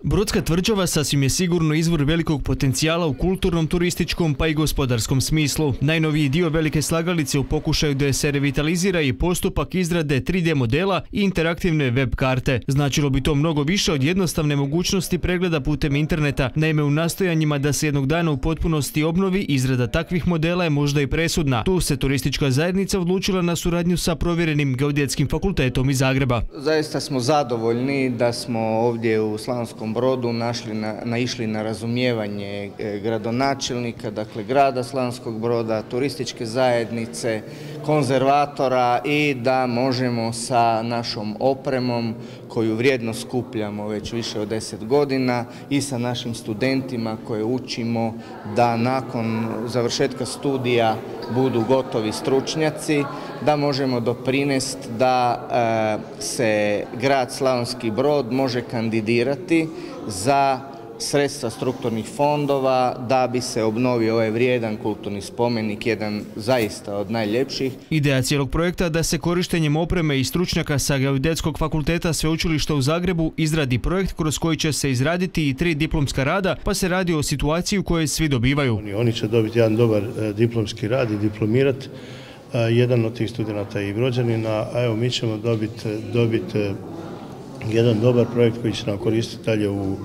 Brodska tvrđava sasvim je sigurno izvor velikog potencijala u kulturnom, turističkom pa i gospodarskom smislu. Najnoviji dio velike slagalice u pokušaju da se revitalizira i postupak izrade 3D modela i interaktivne web karte. Značilo bi to mnogo više od jednostavne mogućnosti pregleda putem interneta. Naime, u nastojanjima da se jednog dana u potpunosti obnovi, izrada takvih modela je možda i presudna. Tu se turistička zajednica odlučila na suradnju sa provjerenim Geodetskim fakultetom iz Zagreba. Zaista smo zadovoljni da smo ovdje u Slavonskom Brodu naišli na razumijevanje gradonačelnika, dakle grada Slavonskog Broda, turističke zajednice, konzervatora i da možemo sa našom opremom koju vrijedno skupljamo već više od 10 godina i sa našim studentima koje učimo da nakon završetka studija budu gotovi stručnjaci, da možemo doprinesti da se grad Slavonski Brod može kandidirati za sredstva strukturnih fondova da bi se obnovio ovaj vrijedan kulturni spomenik, jedan zaista od najljepših. Ideja cijelog projekta da se korištenjem opreme i stručnjaka sa Geodetskog fakulteta Sveučilišta u Zagrebu izradi projekt kroz koji će se izraditi i 3 diplomska rada, pa se radi o situaciji u kojoj svi dobivaju. Oni će dobiti jedan dobar diplomski rad i diplomirati. Jedan od tih studenata je i Brođanin, a evo mi ćemo dobiti jedan dobar projekt koji će nam koristiti dalje u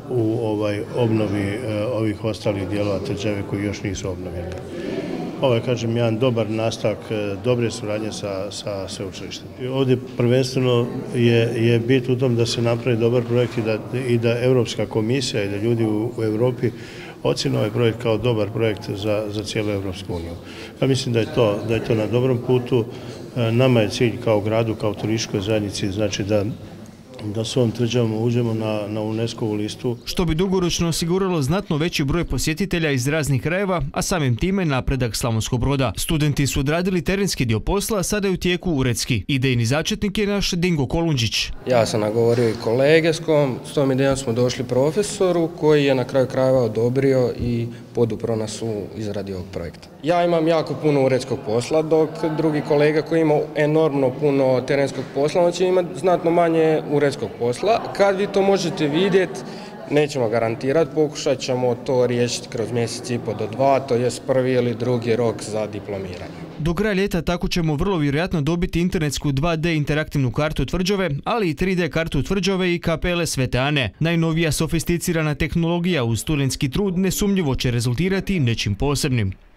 obnovi ovih ostalih dijelova tvrđave koji još nisu obnovljeni. Ovo je, kažem, jedan dobar nastavak dobre suradnje sa sveučilištem. Ovdje prvenstveno je bit u tom da se napravi dobar projekt i da Europska komisija i da ljudi u Europi ocjene ovaj projekt kao dobar projekt za cijelu Europsku uniju. Ja mislim da je to na dobrom putu. Nama je cilj kao gradu, kao turističkoj zajednici, znači da s ovom tvrđavom uđemo na UNESCO-vu listu. Što bi dugoročno osiguralo znatno veći broj posjetitelja iz raznih krajeva, a samim time napredak Slavonskog Broda. Studenti su odradili terenski dio posla, a sada je u tijeku uredski. Idejni začetnik je naš Dingo Kolundžić. Ja sam nagovorio i kolege s tom idejom smo došli profesoru koji je na kraju krajeva odobrio i podupro nas u izradi ovog projekta. Ja imam jako puno uredskog posla, dok drugi kolega koji ima enormno puno terenskog posla, on će imati znatno manje uredskog posla. Kad vi to možete vidjeti, nećemo garantirati, pokušat ćemo to riješiti kroz mjesec i pol do 2, to je prvi ili drugi rok za diplomiranje. Do kraja ljeta tako ćemo vrlo vjerojatno dobiti internetsku 2D interaktivnu kartu tvrđave, ali i 3D kartu tvrđave i kapele Svete Ane. Najnovija sofisticirana tehnologija uz studentski trud nesumnjivo će rezultirati nečim posebnim.